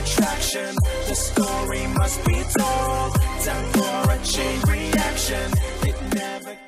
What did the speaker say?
attraction. The story must be told. Time for a chain reaction. It never